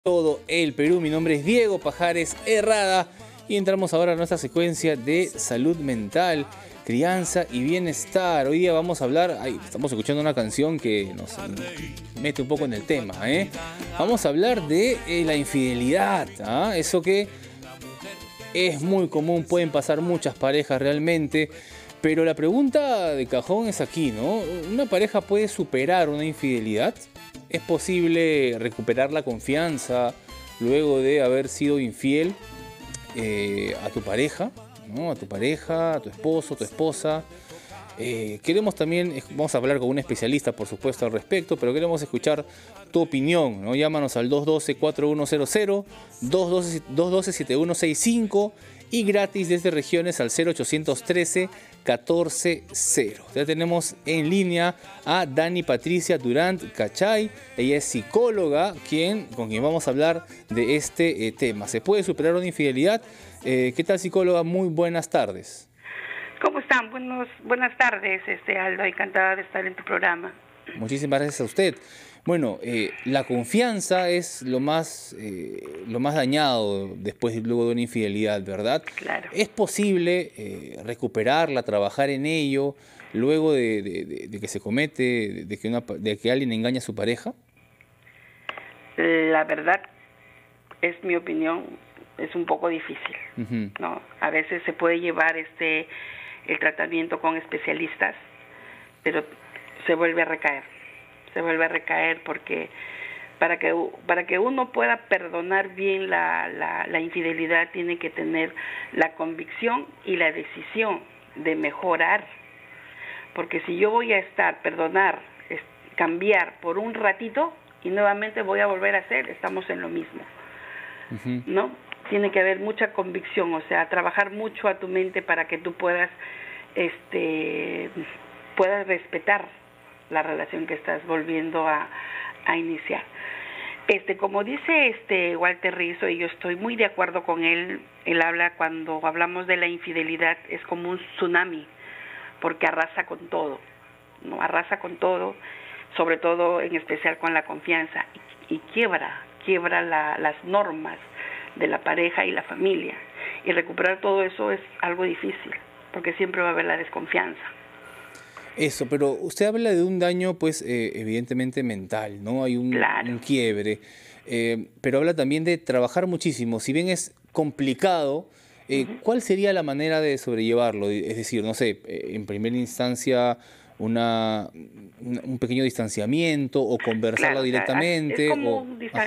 Todo el Perú. Mi nombre es Diego Pajares Herrada y entramos ahora a nuestra secuencia de salud mental, crianza y bienestar. Hoy día vamos a hablar, estamos escuchando una canción que nos mete un poco en el tema, Vamos a hablar de la infidelidad, eso que es muy común, pueden pasar muchas parejas realmente, pero la pregunta de cajón es aquí, ¿no? ¿Una pareja puede superar una infidelidad? ¿Es posible recuperar la confianza luego de haber sido infiel a tu pareja, ¿no? A tu pareja, a tu esposo, tu esposa? Queremos también, vamos a hablar con un especialista, por supuesto, al respecto, pero queremos escuchar tu opinión, ¿no? Llámanos al 212-4100, 212-7165 y gratis desde regiones al 0813-140. Ya tenemos en línea a Dani Patricia Durant Cachay. Ella es psicóloga con quien vamos a hablar de este tema. ¿Se puede superar una infidelidad? ¿Qué tal, psicóloga? Muy buenas tardes. ¿Cómo están? Buenas tardes, Aldo. Encantada de estar en tu programa. Muchísimas gracias a usted. Bueno, la confianza es lo más dañado luego de una infidelidad, ¿verdad? Claro. ¿Es posible recuperarla, trabajar en ello, luego de que se comete, de que alguien engaña a su pareja? La verdad, es mi opinión, es un poco difícil, ¿no? A veces se puede llevar el tratamiento con especialistas, pero se vuelve a recaer porque para que uno pueda perdonar bien la infidelidad tiene que tener la convicción y la decisión de mejorar, porque si yo voy a perdonar, cambiar por un ratito y nuevamente voy a volver a hacer, estamos en lo mismo, ¿no? Tiene que haber mucha convicción, o sea, trabajar mucho a tu mente para que tú puedas respetar la relación que estás volviendo a iniciar. Como dice Walter Rizzo, y yo estoy muy de acuerdo con él habla, cuando hablamos de la infidelidad, es como un tsunami, porque arrasa con todo, ¿no? Arrasa con todo, sobre todo en especial con la confianza, y quiebra las normas de la pareja y la familia, y recuperar todo eso es algo difícil, porque siempre va a haber la desconfianza. Eso, pero usted habla de un daño, pues, evidentemente mental, ¿no? Hay un quiebre, pero habla también de trabajar muchísimo. Si bien es complicado, ¿cuál sería la manera de sobrellevarlo? Es decir, no sé, en primera instancia, un pequeño distanciamiento o conversarlo directamente. Es como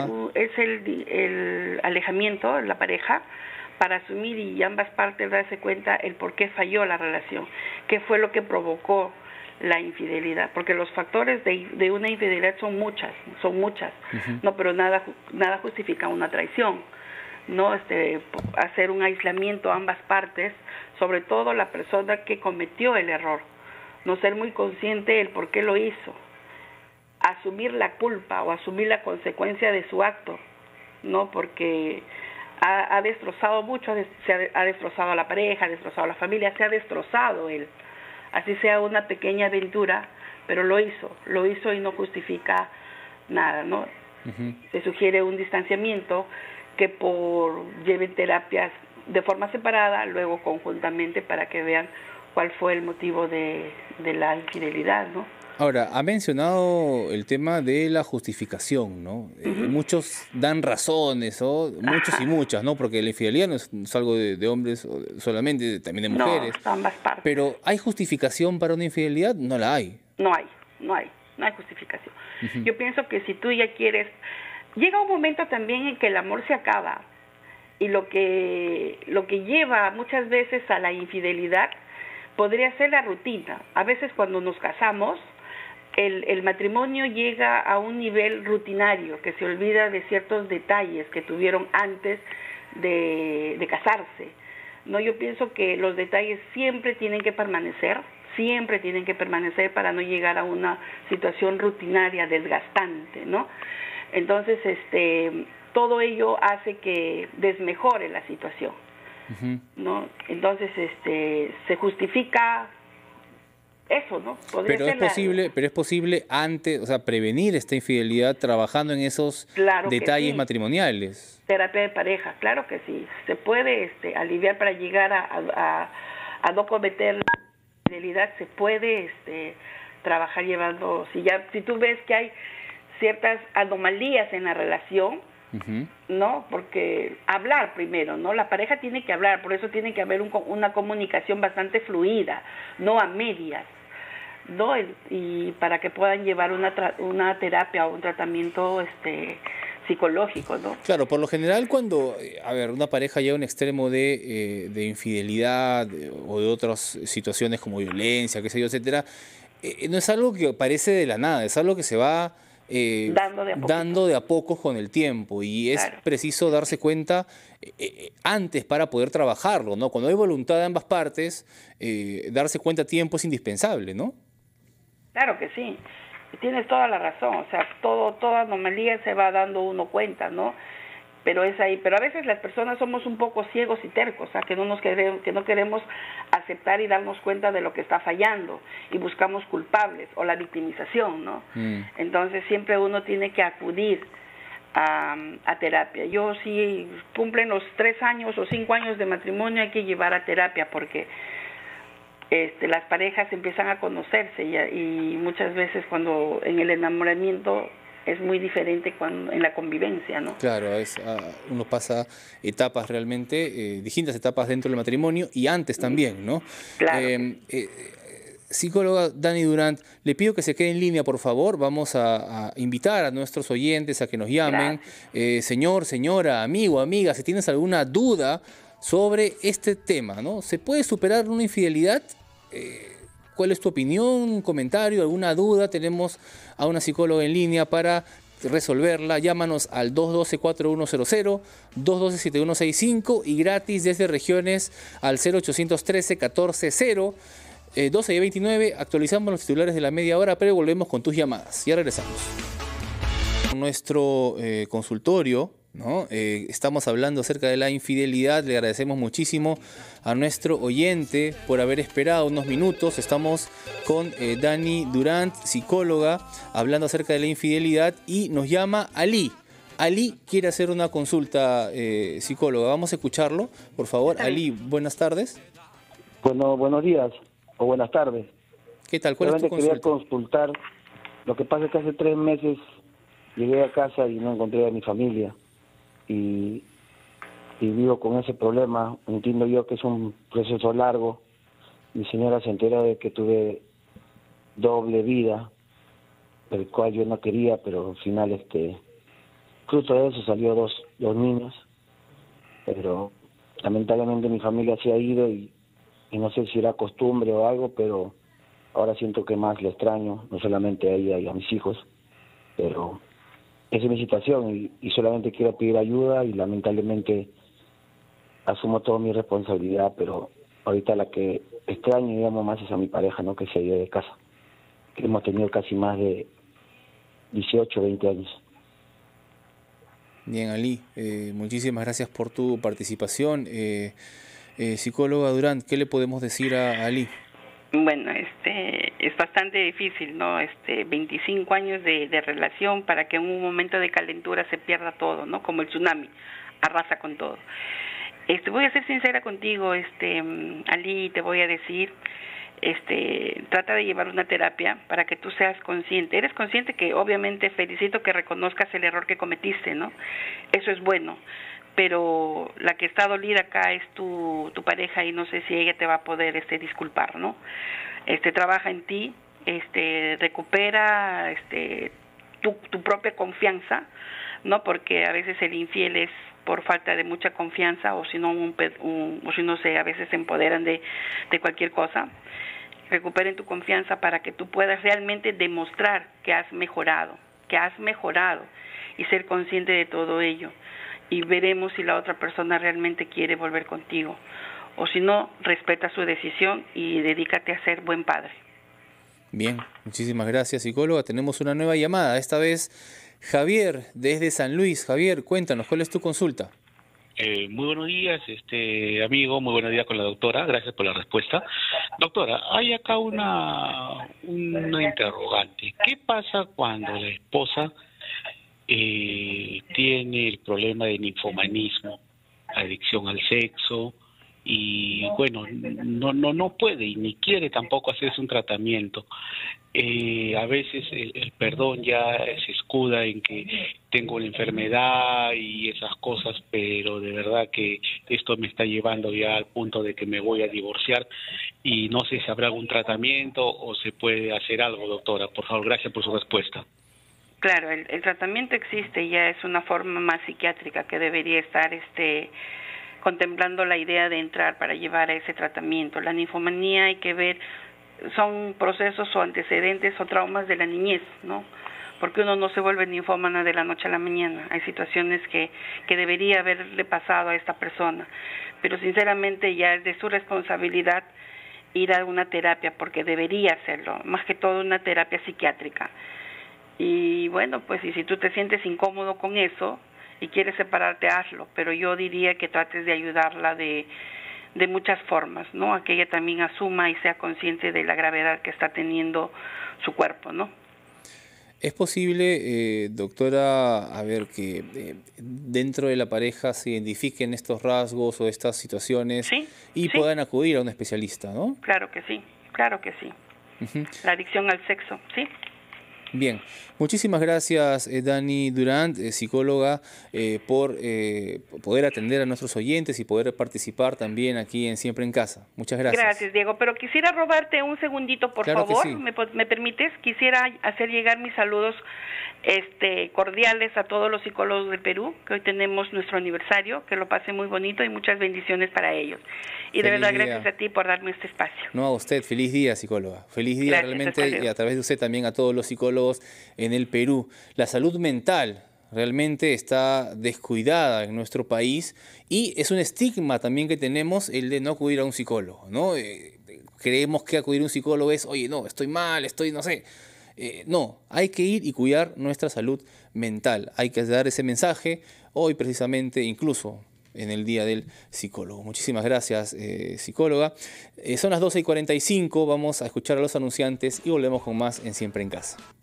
el alejamiento de la pareja, para asumir y ambas partes darse cuenta el por qué falló la relación, qué fue lo que provocó la infidelidad, porque los factores de una infidelidad son muchas, no, pero nada justifica una traición, no, hacer un aislamiento a ambas partes, sobre todo la persona que cometió el error, no ser muy consciente del por qué lo hizo, asumir la culpa o asumir la consecuencia de su acto, no, porque ha destrozado mucho, ha destrozado a la pareja, ha destrozado a la familia, se ha destrozado él. Así sea una pequeña aventura, pero lo hizo y no justifica nada, ¿no? Se sugiere un distanciamiento, que lleven terapias de forma separada, luego conjuntamente, para que vean cuál fue el motivo de la infidelidad, ¿no? Ahora, ha mencionado el tema de la justificación, ¿no? Muchos dan razones, muchos y muchas, ¿no? Porque la infidelidad no es algo de hombres solamente, también de mujeres. No, ambas partes. Pero ¿hay justificación para una infidelidad? No la hay. No hay justificación. Yo pienso que si tú ya quieres, llega un momento también en que el amor se acaba, y lo que lleva muchas veces a la infidelidad podría ser la rutina. A veces cuando nos casamos, el matrimonio llega a un nivel rutinario, que se olvida de ciertos detalles que tuvieron antes de casarse. No, yo pienso que los detalles siempre tienen que permanecer para no llegar a una situación rutinaria desgastante, ¿no? Entonces, todo ello hace que desmejore la situación, ¿no? Entonces, se justifica eso, ¿no? Podría Pero ser es posible antes, o sea, prevenir esta infidelidad trabajando en esos claro que detalles sí. matrimoniales. Terapia de pareja, claro que sí. Se puede aliviar para llegar a no cometer la infidelidad, se puede trabajar llevando, si tú ves que hay ciertas anomalías en la relación, ¿no? Porque hablar primero, ¿no? La pareja tiene que hablar, por eso tiene que haber una comunicación bastante fluida, no a medias, ¿no? Y para que puedan llevar una terapia o un tratamiento psicológico, ¿no? Claro, por lo general cuando, a ver, una pareja llega a un extremo de infidelidad o de otras situaciones como violencia, qué sé yo, etcétera, no es algo que aparece de la nada, es algo que se va dando de a pocos con el tiempo y es Claro. preciso darse cuenta antes para poder trabajarlo, ¿no? Cuando hay voluntad de ambas partes, darse cuenta a tiempo es indispensable, ¿no? Claro que sí, tienes toda la razón, o sea, toda anomalía se va dando uno cuenta, ¿no? Pero es ahí, pero a veces las personas somos un poco ciegos y tercos, o sea, que no queremos aceptar y darnos cuenta de lo que está fallando y buscamos culpables o la victimización, ¿no? Entonces siempre uno tiene que acudir a terapia. Yo sí cumplen los 3 años o 5 años de matrimonio hay que llevar a terapia porque las parejas empiezan a conocerse y muchas veces cuando en el enamoramiento es muy diferente en la convivencia, ¿no? Claro, uno pasa etapas realmente, distintas etapas dentro del matrimonio y antes también, ¿no? Claro. Psicóloga Dani Durant, le pido que se quede en línea, por favor. Vamos a invitar a nuestros oyentes a que nos llamen. Señor, señora, amigo, amiga, si tienes alguna duda sobre este tema, ¿no? ¿Se puede superar una infidelidad? ¿Cuál es tu opinión, un comentario, alguna duda? Tenemos a una psicóloga en línea para resolverla. Llámanos al 212-4100, 212-7165 y gratis desde regiones al 0813-140. 12:29, actualizamos los titulares de la media hora, pero volvemos con tus llamadas. Ya regresamos. Nuestro consultorio, ¿no? Estamos hablando acerca de la infidelidad. Le agradecemos muchísimo a nuestro oyente por haber esperado unos minutos. Estamos con Dani Durant, psicóloga, hablando acerca de la infidelidad y nos llama Ali. Ali quiere hacer una consulta, psicóloga. Vamos a escucharlo, por favor. Ali, buenas tardes. Bueno, buenos días o buenas tardes. ¿Qué tal? ¿Cuál es tu consulta? Quería consultar. Lo que pasa es que hace 3 meses llegué a casa y no encontré a mi familia. Y vivo con ese problema. Entiendo yo que es un proceso largo. Mi señora se enteró de que tuve doble vida, el cual yo no quería, pero al final fruto de eso salió dos niños. Pero lamentablemente mi familia se ha ido y no sé si era costumbre o algo, pero ahora siento que más le extraño, no solamente a ella y a mis hijos, pero esa es mi situación y solamente quiero pedir ayuda y lamentablemente asumo toda mi responsabilidad, pero ahorita la que extraño y amo más es a mi pareja, ¿no? Que se ha ido de casa, que hemos tenido casi más de 18, 20 años. Bien, Ali, muchísimas gracias por tu participación. Psicóloga Durant, ¿qué le podemos decir a Ali? Bueno, es bastante difícil, ¿no? 25 años de relación para que en un momento de calentura se pierda todo, ¿no? Como el tsunami, arrasa con todo. Voy a ser sincera contigo, Ali, te voy a decir, trata de llevar una terapia para que tú seas consciente. Eres consciente que obviamente felicito que reconozcas el error que cometiste, ¿no? Eso es bueno. Pero la que está dolida acá es tu pareja y no sé si ella te va a poder disculpar, ¿no? Trabaja en ti, recupera tu propia confianza, ¿no? Porque a veces el infiel es por falta de mucha confianza o si no a veces se empoderan de cualquier cosa. Recuperen tu confianza para que tú puedas realmente demostrar que has mejorado y ser consciente de todo ello. Y veremos si la otra persona realmente quiere volver contigo. O si no, respeta su decisión y dedícate a ser buen padre. Bien, muchísimas gracias, psicóloga. Tenemos una nueva llamada, esta vez Javier, desde San Luis. Javier, cuéntanos, ¿cuál es tu consulta? Muy buenos días, amigo, muy buenos días con la doctora, gracias por la respuesta. Doctora, hay acá una interrogante. ¿Qué pasa cuando la esposa tiene el problema de ninfomanismo, adicción al sexo, y bueno, no puede y ni quiere tampoco hacerse un tratamiento? A veces el perdón ya se escuda en que tengo la enfermedad y esas cosas, pero de verdad que esto me está llevando ya al punto de que me voy a divorciar y no sé si habrá algún tratamiento o se puede hacer algo, doctora. Por favor, gracias por su respuesta. Claro, el tratamiento existe, ya es una forma más psiquiátrica que debería estar contemplando la idea de entrar para llevar a ese tratamiento. La ninfomanía hay que ver, son procesos o antecedentes o traumas de la niñez, ¿no? Porque uno no se vuelve ninfómana de la noche a la mañana. Hay situaciones que debería haberle pasado a esta persona, pero sinceramente ya es de su responsabilidad ir a una terapia, porque debería hacerlo, más que todo una terapia psiquiátrica. Y bueno, pues y si tú te sientes incómodo con eso y quieres separarte, hazlo, pero yo diría que trates de ayudarla de muchas formas, ¿no? A que ella también asuma y sea consciente de la gravedad que está teniendo su cuerpo, ¿no? ¿Es posible, doctora, a ver, que dentro de la pareja se identifiquen estos rasgos o estas situaciones Sí, y sí, puedan acudir a un especialista, ¿no? claro que sí, claro que sí. Ujú. La adicción al sexo, sí. Bien, muchísimas gracias Dani Durant, psicóloga, por poder atender a nuestros oyentes y poder participar también aquí en Siempre en Casa. Muchas gracias. Gracias, Diego, pero quisiera robarte un segundito, por Claro que favor. sí. ¿Me permites? Quisiera hacer llegar mis saludos cordiales a todos los psicólogos del Perú, que hoy tenemos nuestro aniversario, que lo pase muy bonito y muchas bendiciones para ellos. Y de Feliz verdad, día. gracias a ti por darme este espacio. No, a usted, feliz día, psicóloga. Feliz día Gracias, realmente hasta luego. y a través de usted también a todos los psicólogos en el Perú. La salud mental realmente está descuidada en nuestro país y es un estigma también que tenemos el de no acudir a un psicólogo, ¿no? Creemos que acudir a un psicólogo es, oye, no, estoy mal, no sé. No, hay que ir y cuidar nuestra salud mental. Hay que dar ese mensaje hoy precisamente, incluso en el Día del Psicólogo. Muchísimas gracias, psicóloga. Son las 12:45, vamos a escuchar a los anunciantes y volvemos con más en Siempre en Casa.